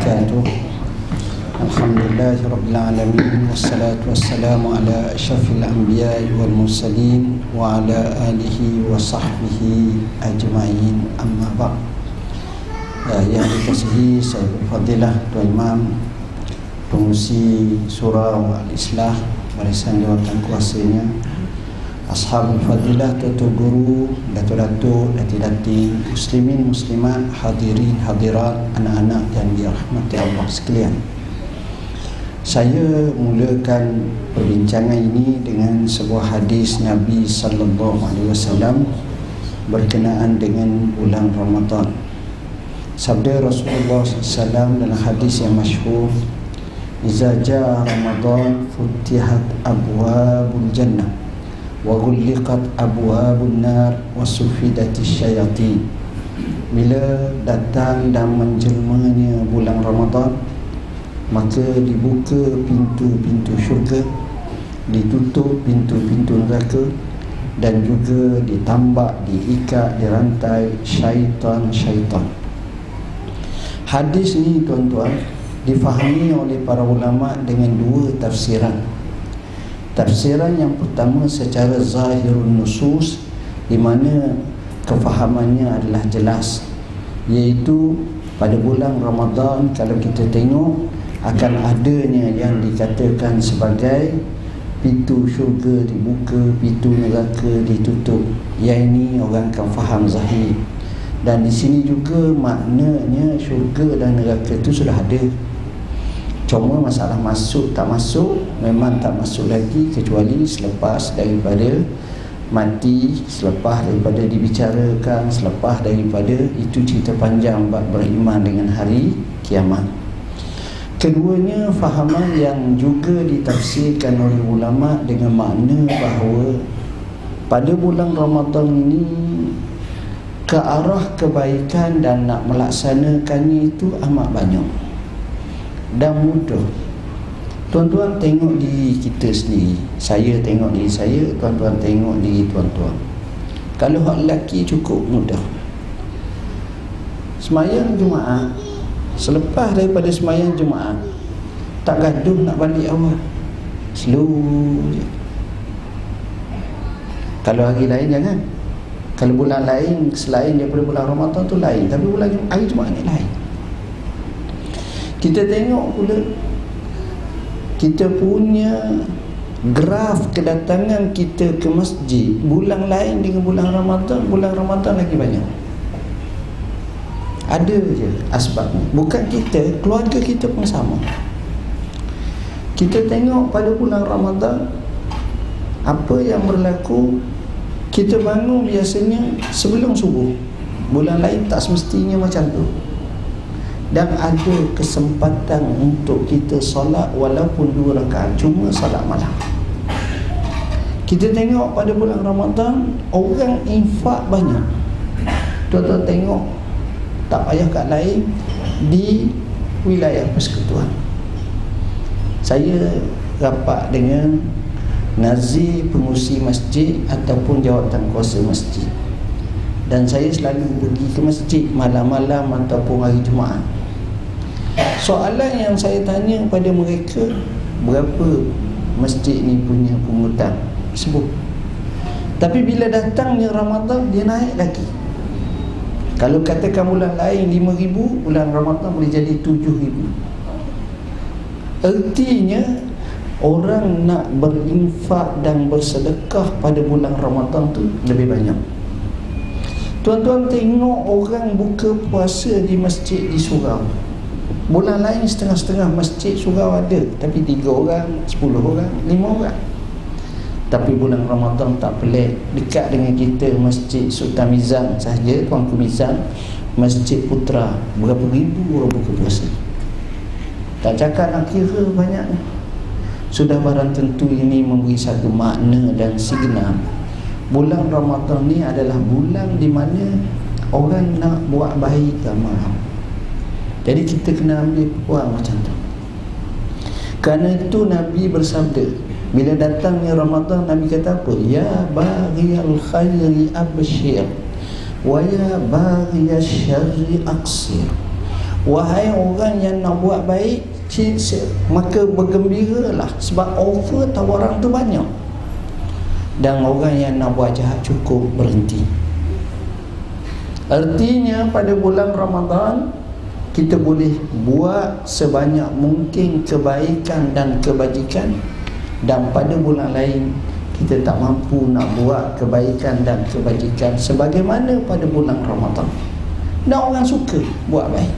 wabarakatuh. Alhamdulillahirrabbilalamin. Wassalatu wassalamu ala asyrafil anbiya'i wal mursalin wa ala alihi wa sahbihi ajma'in, amma ba'd. Yang dikasihi saya berfadilah Tuan Imam, pengurusi surau Al-Islah, barisan jawatan kuasanya, ashabul fadilah, tuan guru, datuk-datuk, dati-dati, muslimin, muslimat, hadirin, hadirat, anak-anak yang dirahmati Allah sekalian. Saya mulakan perbincangan ini dengan sebuah hadis Nabi sallallahu alaihi wasallam berkenaan dengan bulan Ramadan. Sabda Rasulullah SAW dalam hadis yang masyhur, "Iza jaa Ramadan futihat abwabul jannah wa ghulliqat abwabun nar wa sufidatis syayatin." Bila datang dan menjelmanya bulan Ramadan, maka dibuka pintu-pintu syurga, ditutup pintu-pintu neraka, dan juga ditambak, diikat, dirantai syaitan-syaitan. Hadis ni tuan-tuan difahami oleh para ulama dengan dua tafsiran. Tafsiran yang pertama secara zahirun nusus, di mana kefahamannya adalah jelas, iaitu pada bulan Ramadan kalau kita tengok akan adanya yang dikatakan sebagai pintu syurga dibuka, pintu neraka ditutup. Yang ini orang akan faham zahir. Dan di sini juga maknanya syurga dan neraka itu sudah ada. Cuma masalah masuk tak masuk, memang tak masuk lagi kecuali selepas daripada mati, selepas daripada dibicarakan, selepas daripada itu cerita panjang bab beriman dengan hari kiamat. Keduanya fahaman yang juga ditafsirkan oleh ulama dengan makna bahawa pada bulan Ramadan ini ke arah kebaikan dan nak melaksanakannya itu amat banyak dan mudah. Tuan-tuan tengok diri kita sendiri, saya tengok diri saya, tuan-tuan tengok diri tuan-tuan. Kalau hak lelaki cukup mudah. Semayang Jumaat, selepas daripada semayang Jumaat, tak gaduh nak balik awal, slow je. Kalau hari lain jangan. Kalau bulan lain selain daripada bulan Ramadan tu lain, tapi bulan hari Jumaat ni lain. Kita tengok pula kita punya graf kedatangan kita ke masjid, bulan lain dengan bulan Ramadan lagi banyak. Ada je asbabnya. Bukan kita, keluarga kita pun sama. Kita tengok pada bulan Ramadan apa yang berlaku. Kita bangun biasanya sebelum subuh. Bulan lain tak semestinya macam tu. Dan ada kesempatan untuk kita solat walaupun 2 rakaat, cuma solat malam. Kita tengok pada bulan Ramadan orang infak banyak. Tuan-tuan tengok, tak payah kat lain, di wilayah persekutuan. Saya rapat dengan nazir pengurusi masjid ataupun jawatan kuasa masjid, dan saya selalu pergi ke masjid malam-malam ataupun hari Jumaat. Soalan yang saya tanya pada mereka, berapa masjid ni punya pungutan? Sebut. Tapi bila datangnya Ramadan, dia naik lagi. Kalau katakan bulan lain 5,000, bulan Ramadan boleh jadi 7,000. Artinya orang nak berinfak dan bersedekah pada bulan Ramadan tu lebih banyak. Tuan-tuan tengok orang buka puasa di masjid di surau. Bulan lain setengah-setengah masjid surau ada, tapi 3 orang, 10 orang, 5 orang. Tapi bulan Ramadan tak pelik. Dekat dengan kita Masjid Sultan Mizan sahaja, Tuanku Mizan, Masjid Putra, berapa ribu orang buka puasa. Tak cakap nak kira banyaknya. Sudah barang tentu ini memberi satu makna dan signal. Bulan Ramadan ni adalah bulan di mana orang nak buat baik amal. Jadi kita kena ambil peluang macam tu. Kerana itu Nabi bersabda, bila datangnya Ramadan, Nabi kata apa? Ya baghiyal khairi abshir wa ya baghiyal syarri aqsir Wahai orang yang nak buat baik, maka bergembiralah, sebab offer tawaran tu banyak. Dan orang yang nak buat jahat, cukup berhenti. Artinya pada bulan Ramadan kita boleh buat sebanyak mungkin kebaikan dan kebajikan, dan pada bulan lain kita tak mampu nak buat kebaikan dan kebajikan sebagaimana pada bulan Ramadan. Dan orang suka buat baik.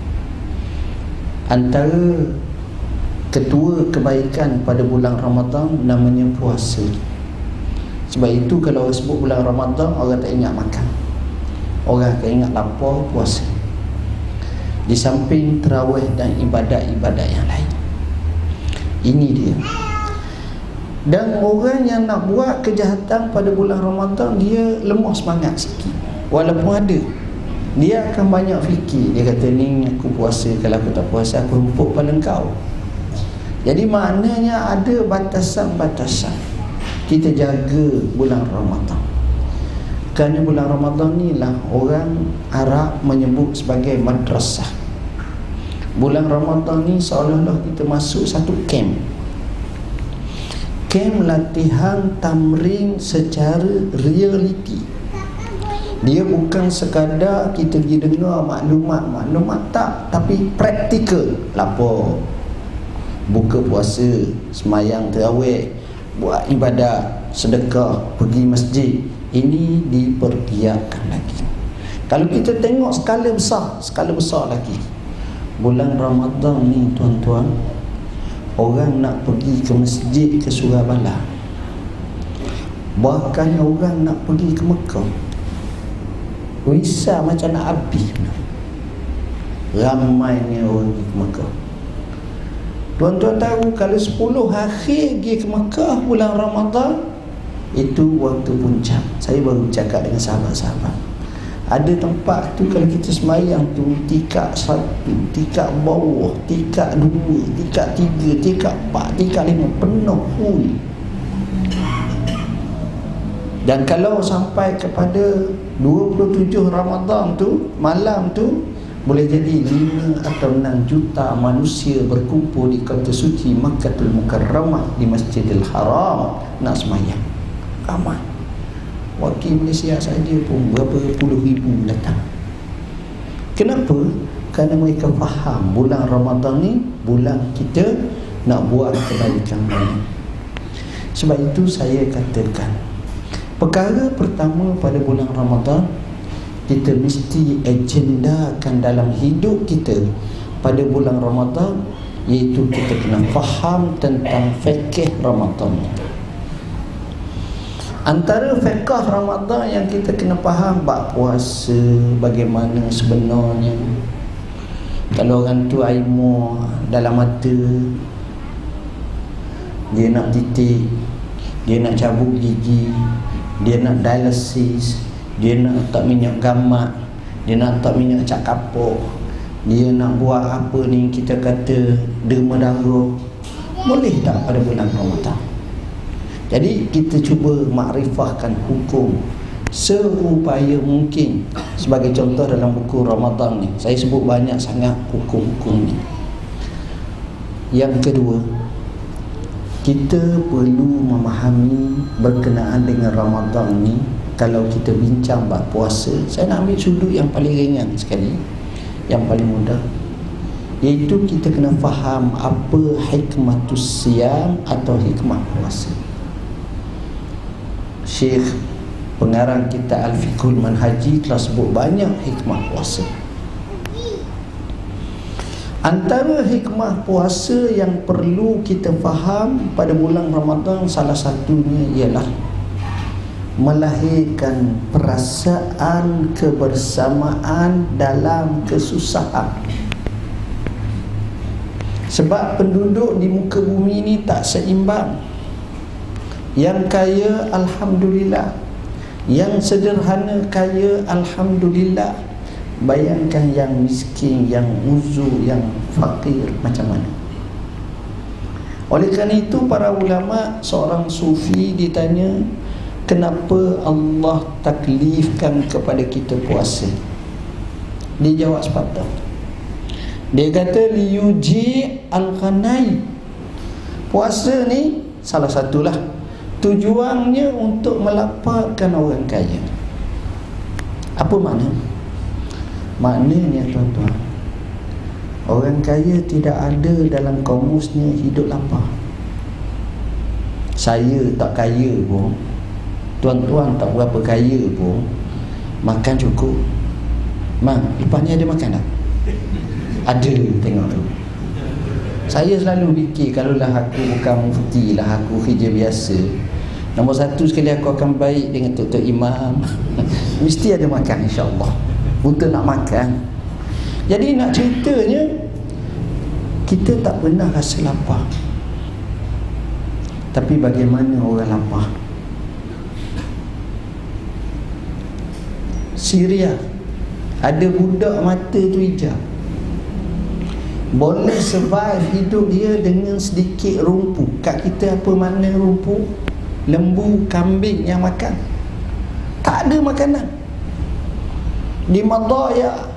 Antara ketua kebaikan pada bulan Ramadan namanya puasa. Sebab itu kalau orang sebut bulan Ramadan, orang tak ingat makan, orang akan ingat lapar, puasa. Di samping tarawih dan ibadat-ibadat yang lain. Ini dia. Dan orang yang nak buat kejahatan pada bulan Ramadan, dia lemah semangat sikit. Walaupun ada, dia akan banyak fikir. Dia kata, ni aku puasa, kalau aku tak puasa aku hempuk pada engkau. Jadi maknanya ada batasan-batasan. Kita jaga bulan Ramadan. Kerana bulan Ramadan ni lah orang Arab menyebut sebagai madrasah. Bulan Ramadan ni seolah-olah kita masuk satu camp. Camp latihan tamrin secara realiti. Dia bukan sekadar kita pergi dengar maklumat tak, tapi praktikal. Lapor, buka puasa, semayang tarawih, buat ibadat, sedekah, pergi masjid. Ini dipergiatkan lagi. Kalau kita tengok skala besar lagi, bulan Ramadan ni tuan-tuan, orang nak pergi ke masjid ke Surabaya, bahkan orang nak pergi ke Mekah, risau macam nak habis. Ramainya orang pergi ke Mekah. Tuan-tuan tahu kalau 10 hari pergi ke Mekah bulan Ramadan, itu waktu puncak. Saya baru cakap dengan sahabat-sahabat, ada tempat tu kalau kita semayang tu tingkat 1, tingkat bawah, tingkat 2, tingkat 3, tingkat 4, tingkat 5 penuh full. Dan kalau sampai kepada 27 Ramadan tu, malam tu, boleh jadi 5 atau 6 juta manusia berkumpul di kota suci Makkatul Mukarramah, di Masjidil Haram nak semayang. Ramai. Wakil Malaysia saja pun berapa puluh ribu datang. Kenapa? Kerana mereka faham bulan Ramadan ni bulan kita nak buat kebaikan banyak. Sebab itu saya katakan, perkara pertama pada bulan Ramadan, kita mesti agendakan dalam hidup kita pada bulan Ramadan, iaitu kita kena faham tentang fikih Ramadan. Antara fiqh Ramadan yang kita kena faham, bab puasa bagaimana sebenarnya. Kalau orang tu air dalam mata, dia nak titik, dia nak cabut gigi, dia nak dialisis, dia nak letak minyak gamat, dia nak letak minyak cap kapur, dia nak buat apa ni, kita kata derma darah, boleh tak pada bulan Ramadan? Jadi kita cuba makrifahkan hukum seupaya mungkin. Sebagai contoh dalam buku Ramadan ni, saya sebut banyak sangat hukum-hukum ni. Yang kedua, kita perlu memahami berkenaan dengan Ramadan ni. Kalau kita bincang bab puasa, saya nak ambil sudut yang paling ringan sekali, yang paling mudah, iaitu kita kena faham apa hikmatus siyam atau hikmah puasa. Syekh pengarang kitab Al-Fiqhul Manhaji telah sebut banyak hikmah puasa. Antara hikmah puasa yang perlu kita faham pada bulan Ramadan, salah satunya ialah melahirkan perasaan kebersamaan dalam kesusahan. Sebab penduduk di muka bumi ini tak seimbang. Yang kaya alhamdulillah, yang sederhana kaya alhamdulillah. Bayangkan yang miskin, yang uzur, yang fakir macam mana. Oleh kerana itu para ulama, seorang sufi ditanya, kenapa Allah taklifkan kepada kita puasa? Dia jawab sepatah, Dia kata liyuji al-ghanai. Puasa ni salah satulah tujuannya untuk melaparkan orang kaya. Apa makna? Maknanya tuan-tuan, orang kaya tidak ada dalam kamusnya hidup lapar. Saya tak kaya pun, tuan-tuan tak berapa kaya pun, makan cukup. Mak, lepas ni ada makan tak? Ada, tengok tu. Saya selalu fikir, kalaulah aku bukan mufti lah, aku kerja biasa, nombor satu sekali aku akan baik dengan Tok Imam. Mesti ada makan, insya-Allah. Untuk nak makan. Jadi nak ceritanya, kita tak pernah rasa lapar. Tapi bagaimana orang lapar? Syria, ada budak mata tu hijau, boleh survive hidup dia dengan sedikit rumpu. Kat kita apa makna rumpu? Lembu, kambing yang makan. Tak ada makanan. Di Madaya,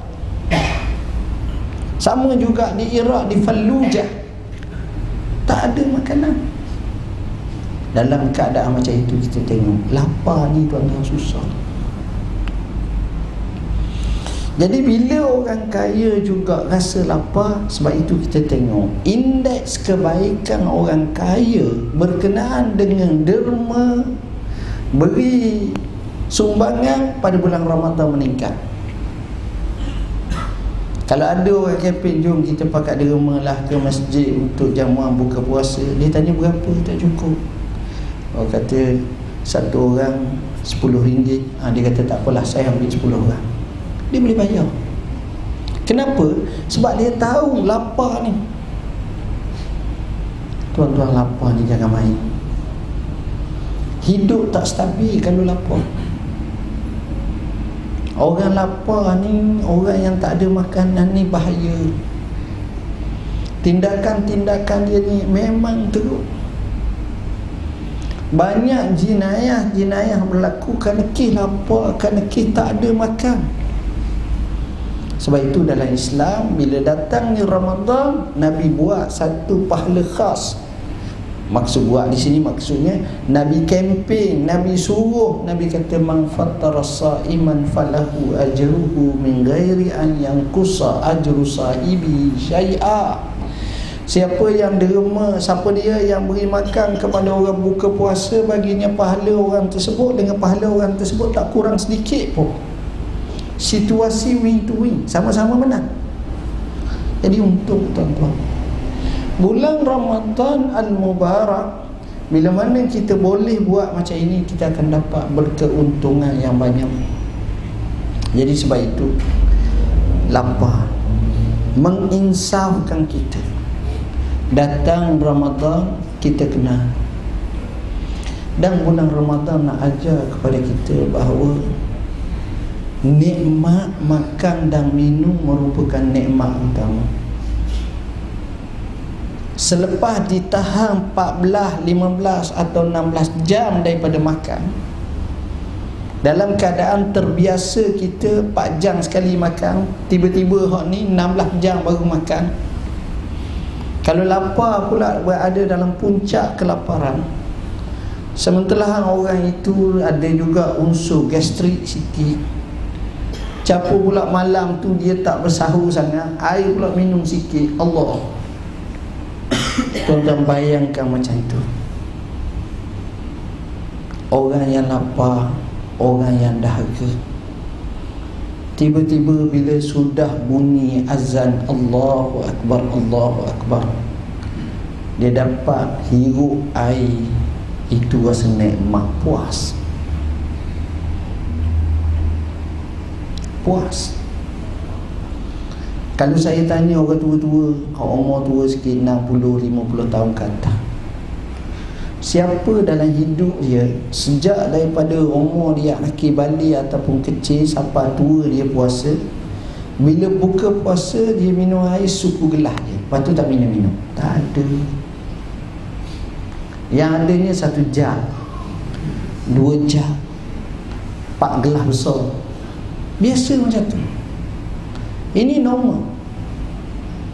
sama juga di Iraq, di Fallujah, tak ada makanan. Dalam keadaan macam itu kita tengok lapar ni tuan-tuan susah. Jadi bila orang kaya juga rasa lapar, sebab itu kita tengok indeks kebaikan orang kaya berkenaan dengan derma, beri sumbangan pada bulan Ramadan meningkat. Kalau ada orang kempen, jom kita pakai derma lah ke masjid untuk jamuan buka puasa, dia tanya berapa, tak cukup. Orang kata satu orang RM10, dia kata tak apalah, saya ambil 10 orang. Dia boleh bayar. Kenapa? Sebab dia tahu lapar ni. Tuan-tuan, lapar ni jangan main. Hidup tak stabil kalau lapar. Orang lapar ni, orang yang tak ada makanan ni bahaya. Tindakan-tindakan dia ni memang teruk. Banyak jenayah berlaku kerana kes lapar, kerana kes tak ada makan. Sebab itu dalam Islam, bila datangnya Ramadan, Nabi buat satu pahala khas. Maksud buat di sini maksudnya Nabi kempen, Nabi suruh, Nabi kata man fattara sa'iman falahu ajruhu min ghairi an yanqusa ajru sahibi syai'a. Siapa yang derma, siapa dia yang beri makan kepada orang buka puasa, baginya pahala orang tersebut dengan pahala orang tersebut tak kurang sedikit pun. Situasi win to win, sama-sama menang. Jadi untung tuan-tuan. Bulan Ramadan Al-Mubarak, bila mana kita boleh buat macam ini, kita akan dapat berkeuntungan yang banyak. Jadi sebab itu lapar menginsafkan kita. Datang Ramadan, kita kena. Dan bulan Ramadan nak ajar kepada kita bahawa nikmat makan dan minum merupakan nikmat utama. Selepas ditahan 14, 15 atau 16 jam daripada makan, dalam keadaan terbiasa kita 4 jam sekali makan, tiba-tiba hak ni 16 jam baru makan. Kalau lapar pula berada dalam puncak kelaparan, sementara orang itu ada juga unsur gastrik sikit, capur pula malam tu dia tak bersahur sangat, air pula minum sikit. Allah, tuan-tuan bayangkan macam itu. Orang yang lapar, orang yang dahaga, tiba-tiba bila sudah bunyi azan Allahu Akbar, Allahu Akbar, dia dapat hirup air, itu rasa nikmat, puas. Puas. Kalau saya tanya orang tua-tua, umur tua sikit, 60, 50 tahun ke atas, siapa dalam hidup dia sejak daripada umur dia akhir balik ataupun kecil sampai tua dia puasa, bila buka puasa dia minum air suku gelas je, lepas tu tak minum-minum? Tak ada. Yang adanya 1 jam, 2 jam, 4 gelas besar. Biasa macam tu. Ini normal.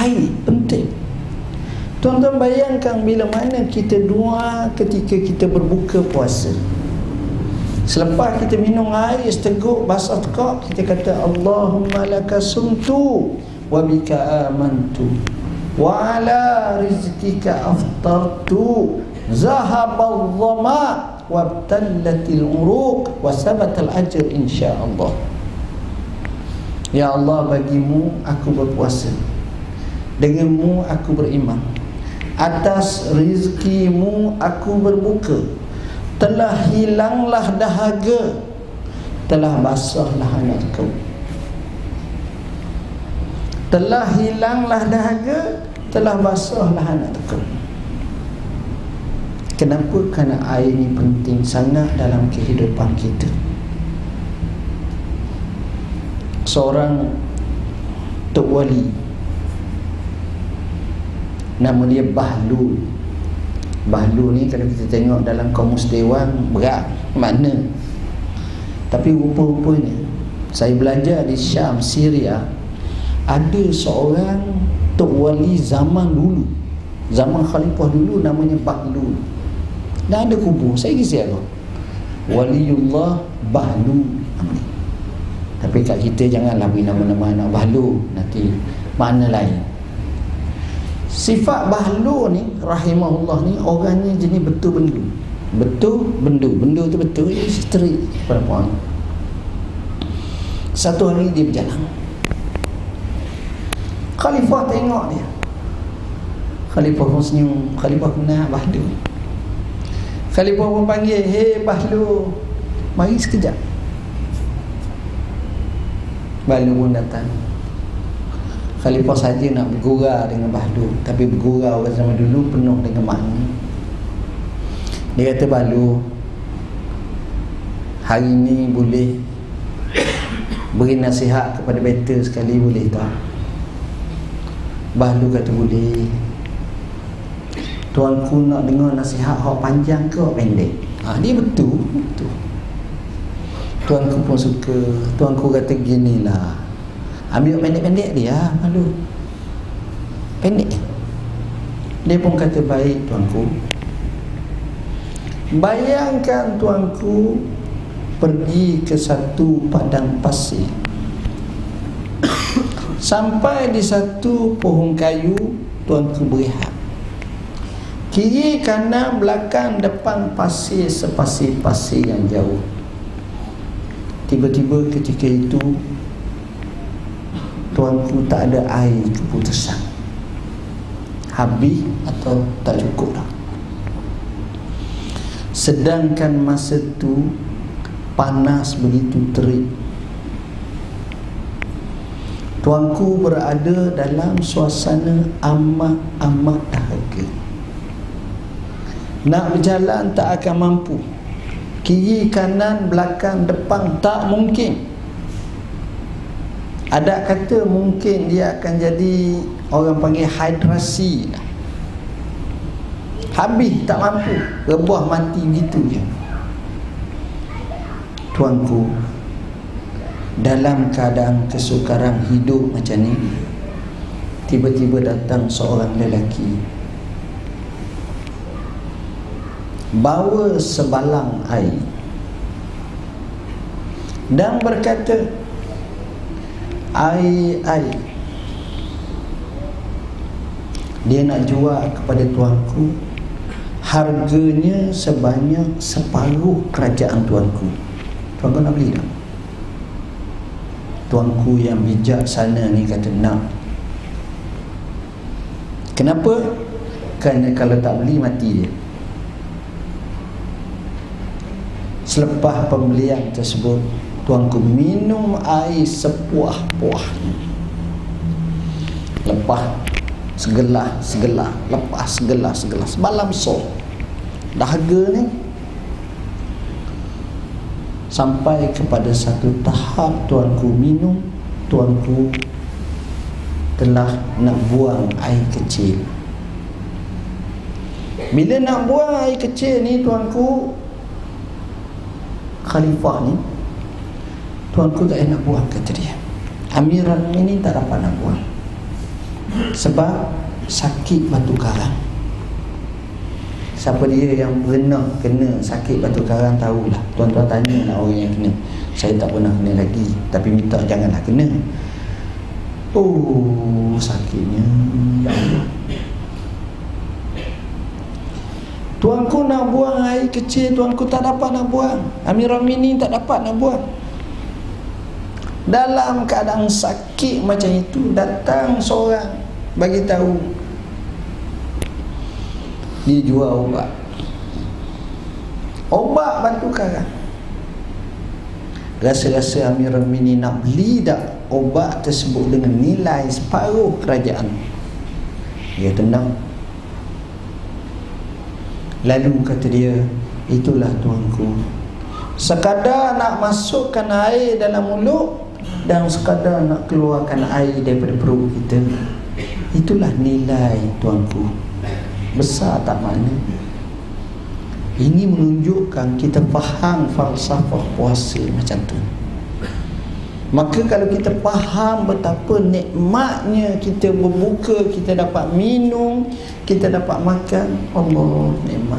Air penting. Tuan-tuan bayangkan bila mana kita doa ketika kita berbuka puasa. Selepas kita minum air seteguk basah tekak, kita kata Allahumma laka sumtu wa bika amantu wa ala rizqika aftartu zahabal dhama wabtallatil uruq wa sabatal ajr insyaallah. Ya Allah, bagimu aku berpuasa, denganmu aku beriman, atas rizkimu aku berbuka, telah hilanglah dahaga, telah basahlah anak kau. Telah hilanglah dahaga, telah basahlah anak kau. Kenapa? Kerana air ini penting sangat dalam kehidupan kita. Seorang Tok Wali, nama dia Bahlul. Bahlul ni kalau kita tengok dalam Kamus Dewan berat makna. Tapi rupa-rupanya saya belajar di Syam, Syria, ada seorang Tok Wali zaman dulu, zaman Khalifah dulu, namanya Bahlul. Dan ada kubur, saya kisah apa? Waliullah Bahlul. Tapi kat kita janganlah beri nama-nama anak Bahlul, nanti makna lain. Sifat Bahlul ni rahimahullah ni, orangnya jenis betul bendu. Betul bendu. Bendu tu betul, dia isteri perempuan. Satu hari dia berjalan, Khalifah tengok dia. Khalifah pun senyum. Khalifah kenal Bahlul. Khalifah pun panggil, "Hei Bahlul, mari sekejap." Bahlul pun datang. Khalifah saja nak bergurau dengan Bahlul, tapi bergurau pada zaman dulu penuh dengan makna. Dia kata, "Bahlul, hari ni boleh beri nasihat kepada beta sekali, boleh tak?" Bahlul kata, "Boleh. Tuanku nak dengar nasihat hak panjang ke hak pendek?" Dia betul. Tuanku pun suka. Tuanku kata, "Ginilah, ambil pendek-pendek dia." Bahlul pendek. Dia pun kata, "Baik tuanku." Bayangkan tuanku pergi ke satu padang pasir. Sampai di satu pohon kayu, tuanku berehat. Kiri, kanan, belakang, depan pasir, sepasir-pasir yang jauh. Tiba-tiba ketika itu tuanku tak ada air keputusan. Habis atau tak cukup dah. Sedangkan masa tu panas begitu terik. Tuanku berada dalam suasana amat dahaga. Nak berjalan tak akan mampu. Kiri, kanan, belakang, depan tak mungkin. Ada kata mungkin dia akan jadi orang panggil hidrasi. Habis, tak mampu, rebah mati begitu je. Tuanku dalam keadaan kesukaran hidup macam ni, tiba-tiba datang seorang lelaki, bawa sebalang air dan berkata, air. Dia nak jual kepada tuanku, harganya sebanyak separuh kerajaan tuanku. Tuanku nak beli tak? Tuanku yang bijaksana ni kata nak. Kenapa? Kerana kalau tak beli mati dia. Selepas pembelian tersebut, tuanku minum air sepuah-puahnya. Lepas segelas, lepas segelas, sebalam so. Dahaga ni sampai kepada satu tahap tuanku minum, tuanku telah nak buang air kecil. Bila nak buang air kecil ni, tuanku Khalifah ni, tuanku tak nak buang, kata dia. Amirul Mukminin tak dapat nak buang. Sebab sakit batu karang. Siapa dia yang pernah kena sakit batu karang tahulah. Tuan-tuan tanya lah orang yang kena. Saya tak pernah kena lagi, tapi minta janganlah kena. Oh, sakitnya, ya Allah. Tuanku nak buang air kecil, tuanku tak dapat nak buang. Amirul Mukminin tak dapat nak buang. Dalam keadaan sakit macam itu, datang seorang bagi tahu dia jual obat batu karang. Rasa-rasa Amirul Mukminin nak beli tak obat tersebut dengan nilai separuh kerajaan. Dia tenang. Lalu kata dia, itulah tuanku, sekadar nak masukkan air dalam mulut dan sekadar nak keluarkan air daripada perut kita, itulah nilai tuanku. Besar tak mana? Ini menunjukkan kita faham falsafah puasa macam tu. Maka kalau kita faham betapa nikmatnya kita berbuka, kita dapat minum, kita dapat makan, Allah nikmat.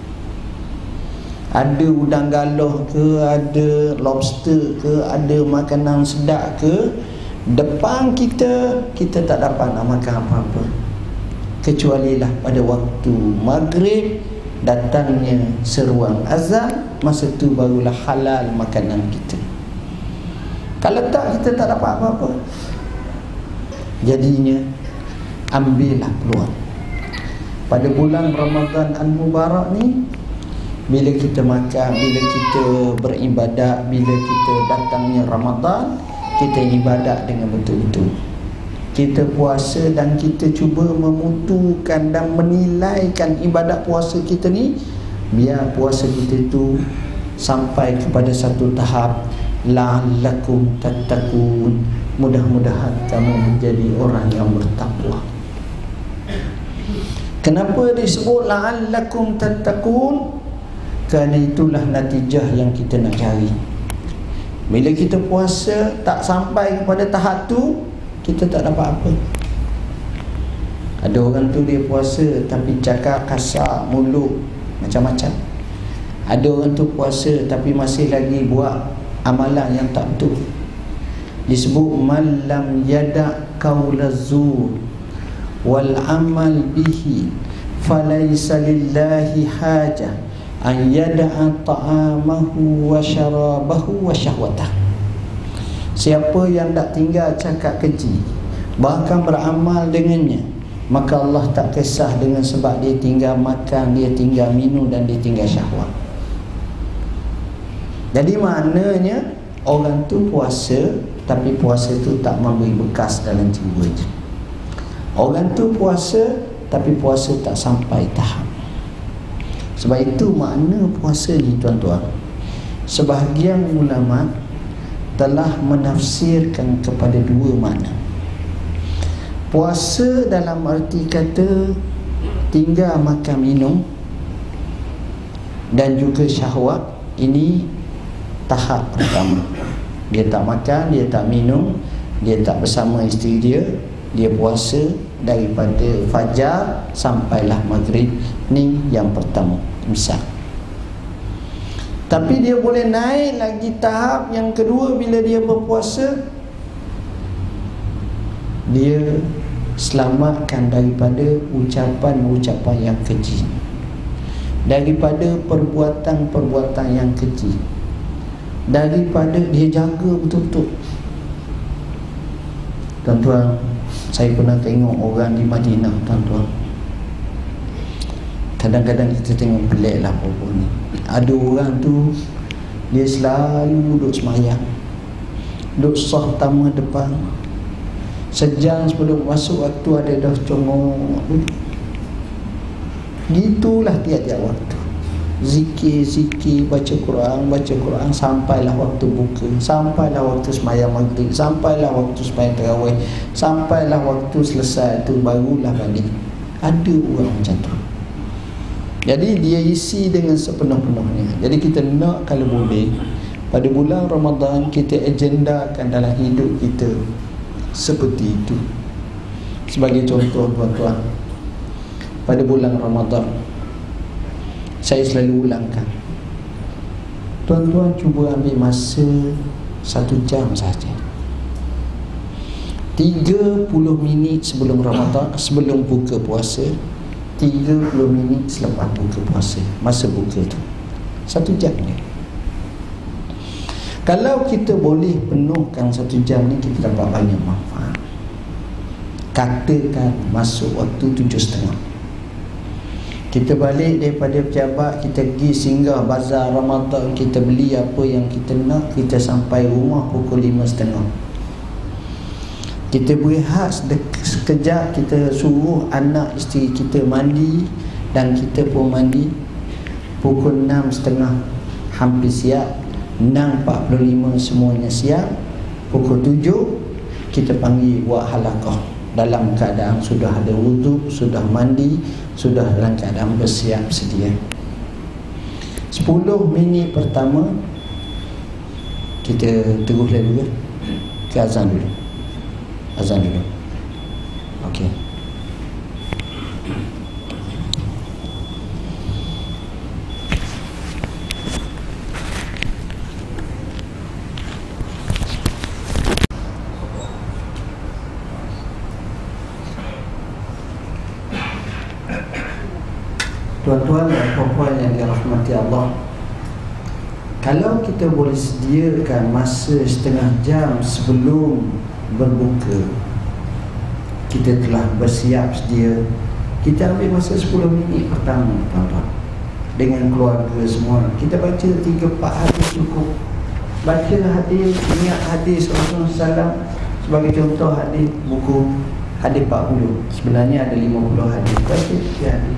Ada udang galah ke, ada lobster ke, ada makanan sedap ke, depan kita, kita tak dapat nak makan apa-apa. Kecualilah pada waktu maghrib datangnya seruan azan, masa tu barulah halal makanan kita. Kalau tak, kita tak dapat apa-apa. Jadinya ambillah peluang pada bulan Ramadan Al-Mubarak ni. Bila kita makan, bila kita beribadat, bila kita datangnya Ramadan, kita ibadat dengan betul-betul. Kita puasa dan kita cuba memutukan dan menilaikan ibadat puasa kita ni, biar puasa kita tu sampai kepada satu tahap la'allakum tattaqun, mudah-mudahan kamu menjadi orang yang bertakwa. Kenapa disebut la'allakum tattaqun? Kerana itulah natijah yang kita nak cari. Bila kita puasa tak sampai kepada tahap tu, kita tak dapat apa. Ada orang tu dia puasa tapi cakap kasar, mulut macam-macam. Ada orang tu puasa tapi masih lagi buat amalan yang tak betul. Disebut man lam yada' qaulaz zur wal amal bihi falaysa lillahi hajah an yada'a ta'amahu wa syarabahu wa syahwatahu. Siapa yang tak tinggal cakap keji, bahkan beramal dengannya, maka Allah tak kisah dengan sebab dia tinggal makan, dia tinggal minum dan dia tinggal syahwat. Jadi maknanya orang tu puasa, tapi puasa tu tak memberi bekas dalam jiwanya. Orang tu puasa, tapi puasa tak sampai tahap. Sebab itu makna puasa ni tuan-tuan. Sebahagian ulama telah menafsirkan kepada dua makna. Puasa dalam arti kata tinggal makan minum dan juga syahwat, ini tahap pertama. Dia tak makan, dia tak minum, dia tak bersama isteri dia, dia puasa daripada fajar sampailah maghrib. Ni yang pertama, misal. Tapi dia boleh naik lagi tahap yang kedua. Bila dia berpuasa, dia selamatkan daripada ucapan-ucapan yang keji, daripada perbuatan-perbuatan yang keji, daripada dia jaga betul-betul. Tuan-tuan, saya pernah tengok orang di Madinah, tuan-tuan. Kadang-kadang kita tengok pelik lah apa ni. Ada orang tu dia selalu duduk semayang, duduk saf pertama depan. Sejam sebelum masuk waktu ada dah congok. Gitulah tiap-tiap waktu. Zikir, baca Quran sampailah waktu buka, sampailah waktu semayang maghrib, sampailah waktu semayang tarawih, sampailah waktu selesai tu barulah balik. Ada orang macam tu. Jadi dia isi dengan sepenuh-penuhnya. Jadi kita nak kalau boleh pada bulan Ramadan kita agendakan dalam hidup kita seperti itu. Sebagai contoh tuan-tuan, pada bulan Ramadan, saya selalu ulangkan, tuan-tuan cuba ambil masa 1 jam saja, 30 minit sebelum Ramadan, sebelum buka puasa, 30 minit selepas buka puasa, masa buka tu 1 jam ni. Kalau kita boleh penuhkan 1 jam ni, kita dapat banyak manfaat. Katakan masuk waktu 7.30, kita balik daripada pejabat, kita pergi singgah bazar Ramadan, kita beli apa yang kita nak, kita sampai rumah pukul 5.30. Kita berehat sekejap, kita suruh anak isteri kita mandi, dan kita pun mandi. Pukul 6.30 hampir siap, 6.45 semuanya siap. Pukul 7 kita panggil buat halaqah, dalam keadaan sudah ada wuduk, sudah mandi, sudah dalam keadaan bersiap sedia. 10 minit pertama kita terus dulu ke azan dulu. Azan dulu. Okey. Tuan-tuan dan puan-puan yang dirahmati Allah, kalau kita boleh sediakan masa setengah jam sebelum berbuka, kita telah bersiap sedia. Kita ambil masa 10 minit pertama, tuan-tuan, dengan keluarga semua. Kita baca 3-4 hadis cukup. Baca hadis, ingat hadis Rasulullah SAW. Sebagai contoh, hadis buku hadis 40, sebenarnya ada 50 hadis. Baca 3 hadis.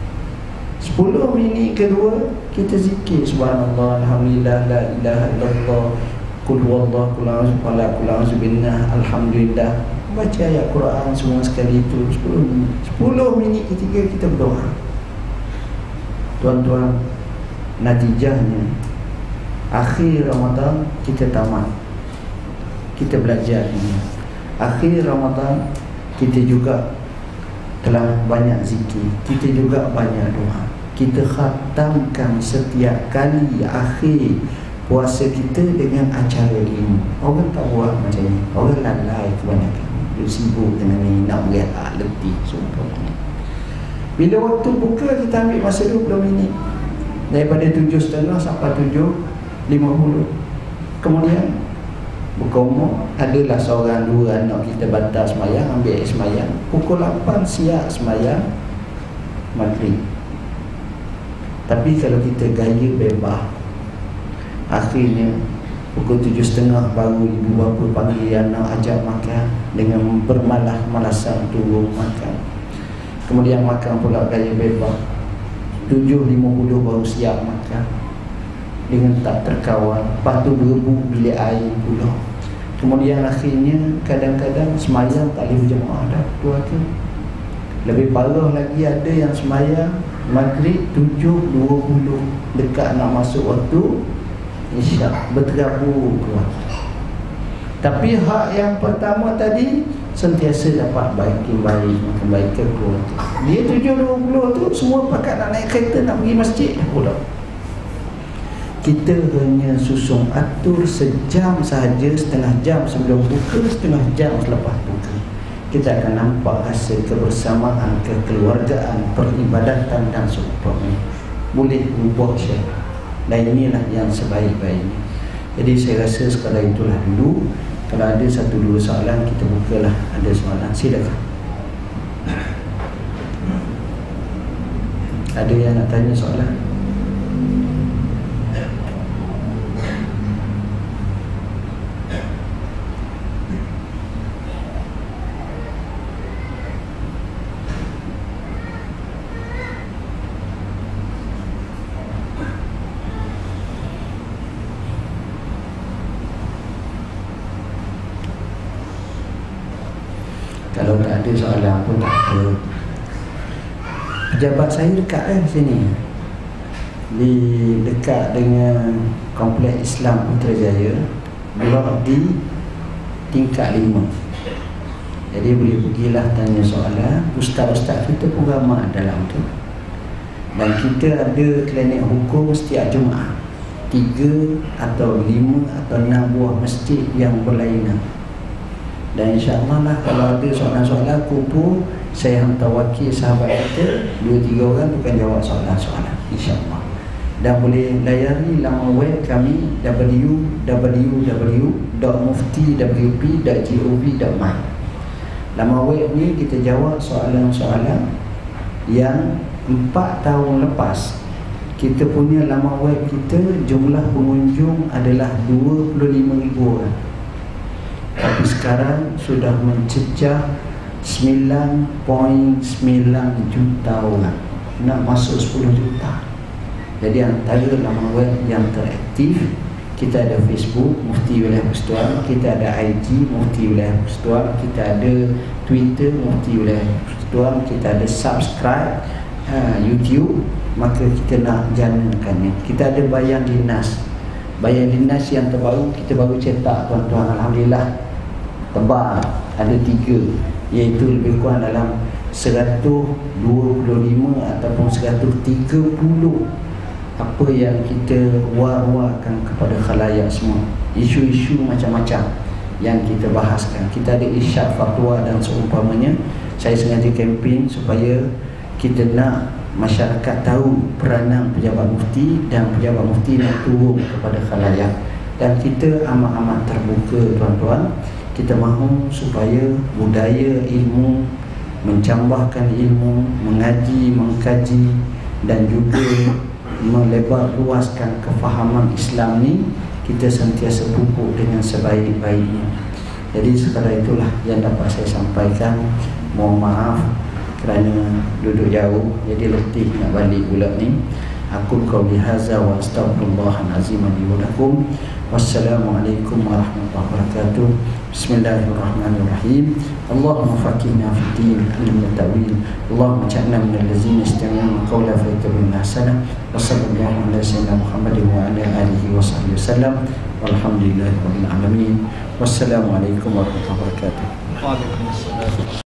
10 minit kedua kita zikir subhanallah, alhamdulillah, la ilaha illallah, qul huwallahu, qul a'udzu falaq, qul a'udzu binnah, alhamdulillah. Baca ayat Quran semua sekali itu 10 minit. 10 minit ketiga kita berdoa. Tuan-tuan, natijahnya akhir Ramadan kita tamat, kita belajar ini. Akhir Ramadan kita juga telah banyak zikir, kita juga banyak doa. Kita khatamkan setiap kali akhir puasa kita dengan acara ilmu. Orang tak buat macam ni, orang lalai kebanyakan, dia sibuk dengan ni, nak berehat, letih seumpamanya. Bila waktu buka, kita ambil masa 20 minit, daripada 7.30 sampai 7.50. Kemudian buka umur, adalah seorang dua anak kita batal semayang, ambil air semayang. Pukul 8 siap semayang maghrib. Tapi kalau kita gaya bebas, akhirnya pukul 7.30 baru ibu bapa panggil anak, ajak makan, dengan bermalas-malasan turun makan. Kemudian makan pula gaya bebas, 7.50 baru siap makan dengan tak terkawal. Lepas tu berebut bilik air pula. Kemudian akhirnya kadang-kadang semayang tak boleh berjemaah dah keluarga. Lebih parah lagi, ada yang semayang maghrib 7.20, dekat nak masuk waktu isyak, berterabur keluar. Tapi hak yang pertama tadi sentiasa dapat makin baik, makin baik ke keluarga. Dia 7.20 tu semua pakat nak naik kereta, nak pergi masjid pula. Kita hanya susung atur sejam sahaja, setengah jam sebelum buka, setengah jam selepas buka. Kita akan nampak hasil kebersamaan, kekeluargaan, peribadatan dan seumpamanya. Boleh membuat syekh. Dan inilah yang sebaik-baiknya. Jadi saya rasa sekadar itulah dulu. Kalau ada 1-2 soalan, kita bukalah. Ada soalan, silakan. Ada yang nak tanya soalan? Kalau tak ada soalan pun tak apa. Pejabat saya dekat sini, di dekat dengan Kompleks Islam Putrajaya, blok di tingkat 5. Jadi boleh pergilah tanya soalan. Ustaz-ustaz kita pun ramai dalam tu. Dan kita ada klinik hukum setiap Jumaat, 3 atau 5 atau 6 buah masjid yang berlainan. Dan insyaAllah lah, kalau ada soalan-soalan kumpul, saya hantar wakil sahabat kita 2-3 orang bukan jawab soalan-soalan, insyaAllah. Dan boleh layari laman web kami www.muftiwp.gov.my. Laman web ni kita jawab soalan-soalan yang 4 tahun lepas. Kita punya laman web kita jumlah pengunjung adalah 25,000 orang. Tapi sekarang sudah mencecah 9.9 juta orang, nak masuk 10 juta. Jadi antara laman web yang teraktif, kita ada Facebook Mufti Wilayah Persekutuan, kita ada IG Mufti Wilayah Persekutuan, kita ada Twitter Mufti Wilayah Persekutuan, kita ada subscribe YouTube. Maka kita nak janakannya. Kita ada bayan dinas. Bayan dinas yang terbaru kita baru cetak, tuan-tuan, alhamdulillah. Tebal, ada 3, iaitu lebih kurang dalam 125 ataupun 130 apa yang kita war-warkan kepada khalayak semua. Isu-isu macam-macam yang kita bahaskan. Kita ada isyad, fatwa dan seumpamanya. Saya sengaja kempen supaya kita nak masyarakat tahu peranan pejabat mufti, dan pejabat mufti nak turun kepada khalayak. Dan kita amat-amat terbuka, tuan-tuan. Kita mahu supaya budaya ilmu, mencambahkan ilmu, mengaji, mengkaji dan juga melebar luaskan kefahaman Islam ni, kita sentiasa pupuk dengan sebaik-baiknya. Jadi sekadar itulah yang dapat saya sampaikan. Mohon maaf kerana duduk jauh, jadi letih nak balik pula ni. Aku qauli hadza wa astaghfirullahal azim li wa lakum. Wassalamualaikum warahmatullahi wabarakatuh. Bismillahirrahmanirrahim. Allahumma faqihna fid din, alimna ta'wil. Allahumma ja'alna minal ladzina yastami'una al-qawla fayattabi'una ahsana. Wa sallallahu ala sayyidina Muhammadin wa ala alihi wa sahbihi wasallam. Walhamdulillahirabbil alamin. Wassalamualaikum warahmatullahi wabarakatuh. Waalaikumsalam.